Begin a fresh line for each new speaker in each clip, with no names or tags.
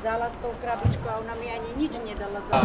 dala s tou krabičkou a ona mi ani nič nedala za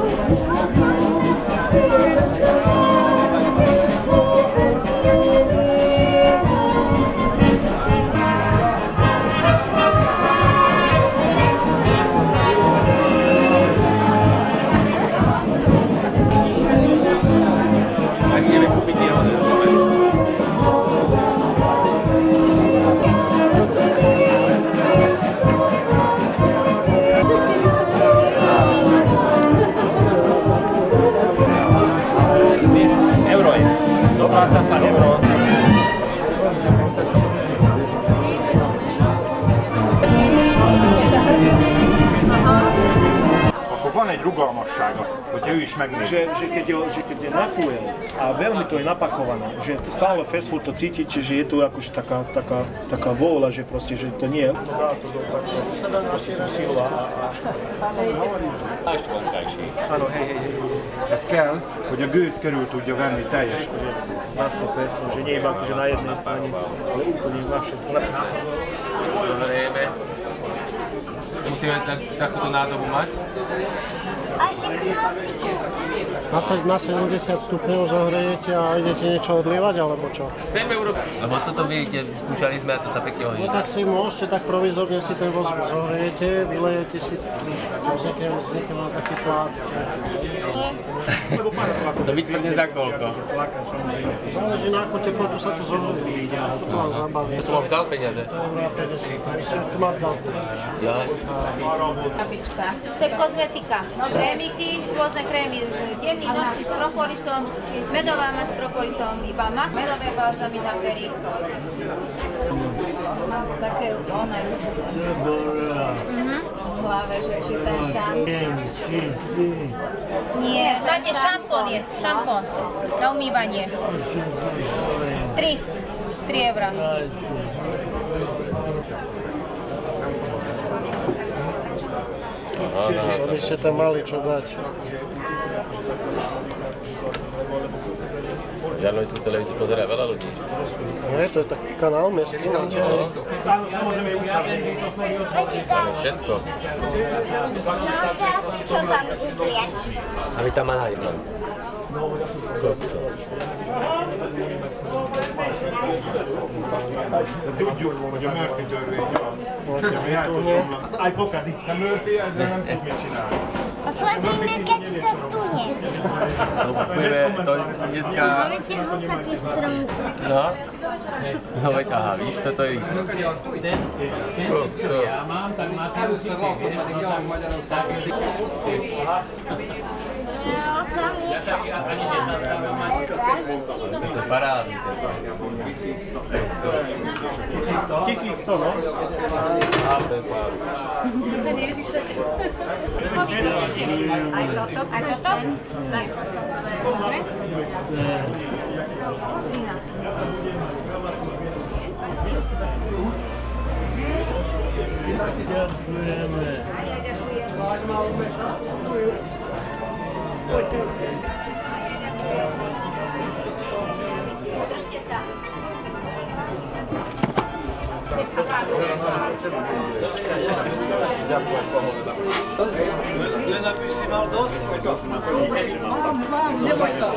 Dopláca sa euro. Akkor van egy rugalmassága, hogyha ő is megnézi.
Že keď je nafújen a veľmi to je napakované, že stále fast food to cítiť, že je tu akože taká vôľa, že proste, že to nie je.
Ešte vonkajší.
Áno, hej.
Ez kell, hogy a gőz körül tudja venni teljesen.
Na 100%, že nie iba akože na jednej strane, ale úplne na všetko.
Zahrieme. Musíme takúto nádobu mať.
Na 70 stupňov zahrejete a idete niečo odlievať, alebo čo?
Chceme urobiť. Lebo toto vidíte, skúšali sme a to sa pekne hodí.
No tak si môžete, tak provizorne si ten voz zohrejete, vylejete si, vznikne na taký tlak.
To vytvrdne za koľko?
Záleží na akú teplotu sa to zohreje. To vám zabaví.
To vám dal peniaze?
To je 50, to má dal.
Ja.
To je kozmetika, krémiky, rôzne krémy, denný, nočný s propolisom, medová masť s propolisom, iba masť, medové balzamy na pery. Mám také oné v hlave, že či ten šampón. Nie, máte šampón je, šampón na umývanie. 3 eurá.
Aby ste tam mali čo dať.
Žiadno tú televíziu pozerá veľa ľudí.
Nie, to je taký kanál mestský.
Áno, všetko.
No teraz čo tam bude zliať?
A vy tam máte tam.
Tudjuk, hogy a Murphy törvény az, ami elkozomlan. Aj pokazik. A Murphy ezzel nem tud mit csinálni.
Posledujme, keď to stúne.
No, budeme to dneska...
Máme tie ho taký stromček.
No? No veď, aha, víš, toto je... Čo?
Ja mám, tak máte určite, vieš, tak ja mám
No, tam je čo.
To je parádny.
1100, no?
To je parádny.
ten Ježišek. Aj toto chceš? Daj. Dobre? 13.
Ďakujeme.
A ja ďakujem. Držte sa.
Len aby si mal dosť. Mám, neboj to.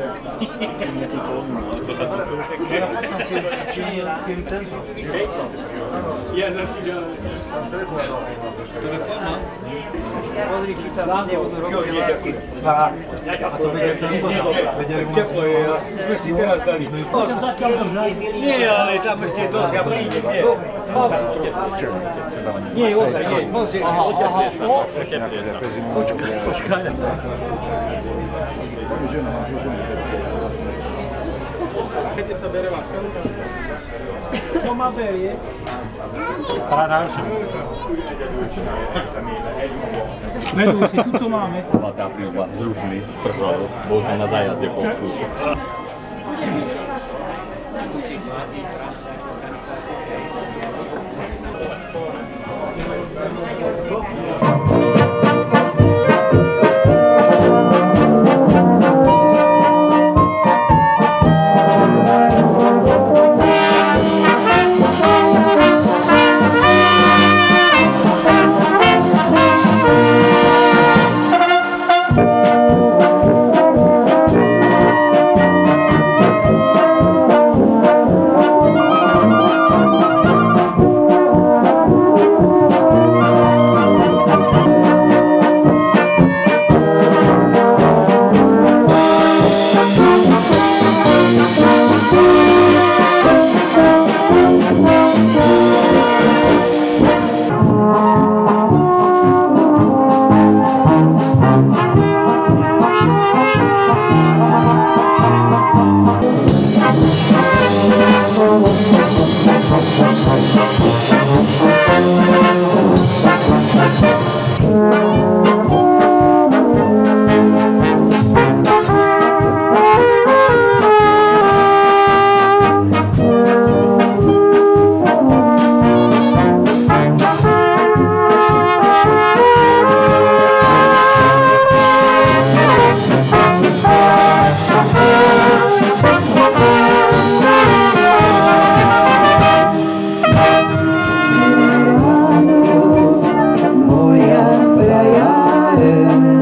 Ja zase ďalej. Telefón mám? Pozri, chytá vám, nebudú robiť. Teplo je, sme si teraz dali. Nie, ale tam ešte je dosť, ja prídem, nie. Nie, ozaj, nie, môžete oteplieť sa. Počkaj. Keď sa bere vás? Kto ma berie? Vedúci, tuto máme.
Zlatá príľba, zrušili prvodu, bol som na zájazde po skúšku.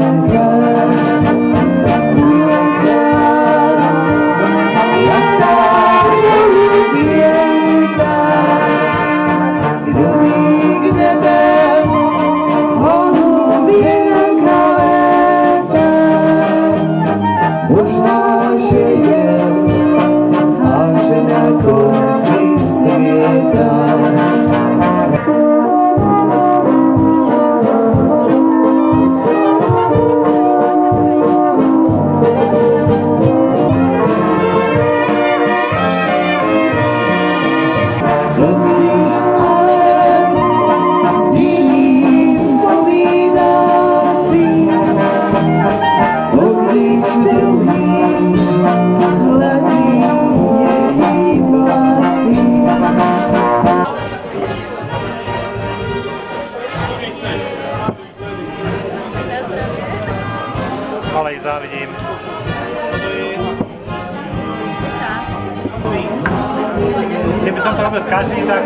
Ale ich závidím. Keby som to robil s každým, tak...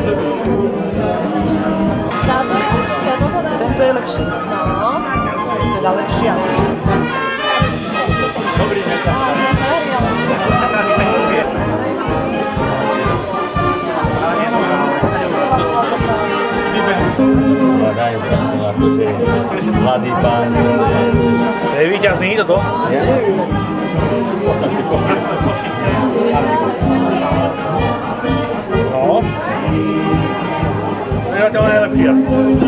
Tento je lepší. No. Teda lepší, ale...
Dobrý večer. Sa nás nepekne. Ale nemôžem.
Dajú tam akože mladý pán.
To je víťazný toto?
Ja neviem.
No. To je to najlepšie.